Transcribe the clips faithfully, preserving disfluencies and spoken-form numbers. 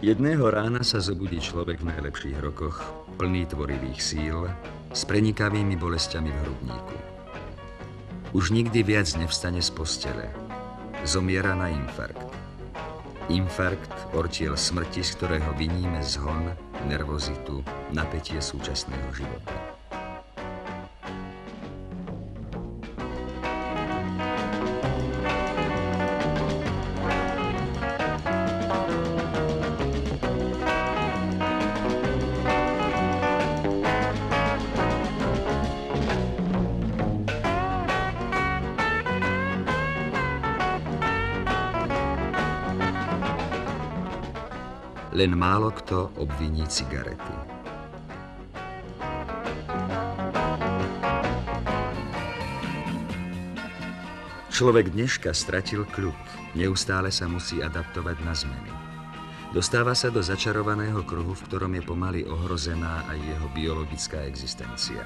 Jedného rána sa zobudí človek v najlepších rokoch, plný tvorivých síl, s prenikavými bolestiami v hrudníku. Už nikdy viac nevstane z postele. Zomiera na infarkt. Infarkt, ortiel smrti, z ktorého viníme zhon, nervozitu, napätie súčasného života. Len málo kto obviní cigarety. Človek dneška stratil kľud, neustále sa musí adaptovať na zmeny. Dostáva sa do začarovaného kruhu, v ktorom je pomaly ohrozená aj jeho biologická existencia.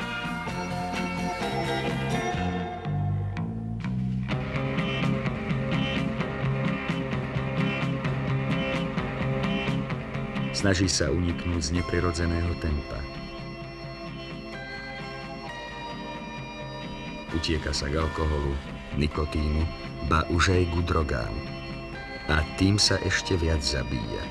Snaží sa uniknúť z neprirodzeného tempa. Utieka sa k alkoholu, nikotínu, ba už aj ku drogám. A tým sa ešte viac zabíja.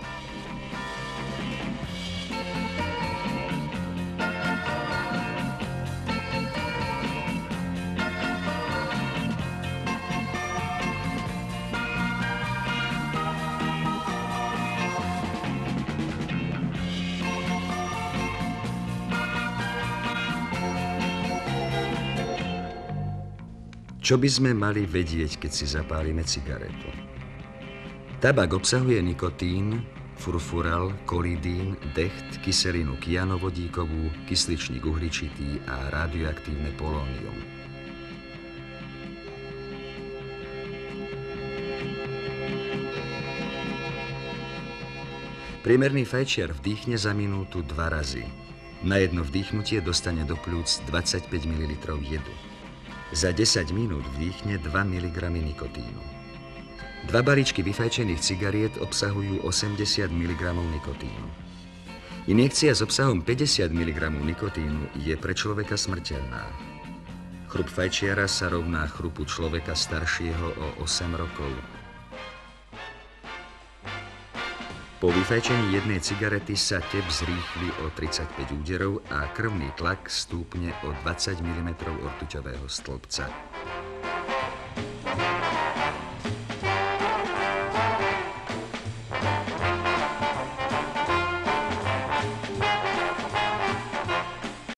Čo by sme mali vedieť, keď si zapálime cigaretu? Tabak obsahuje nikotín, furfural, kolidín, decht, kyselinu kyanovodíkovú, kysličník uhličitý a radioaktívne polónium. Priemerný fajčiar vdýchne za minútu dva razy. Na jedno vdýchnutie dostane do pľúc dvadsaťpäť mililitrov jedu. Za desať minút vdýchne dva miligramy nikotínu. Dva balíčky vyfajčených cigariet obsahujú osemdesiat miligramov nikotínu. Injekcia s obsahom päťdesiat miligramov nikotínu je pre človeka smrteľná. Chrup fajčiara sa rovná chrupu človeka staršieho o osem rokov. Po vyfajčení jednej cigarety sa tep zrýchli o tridsaťpäť úderov a krvný tlak stúpne o dvadsať milimetrov ortuťového stĺpca.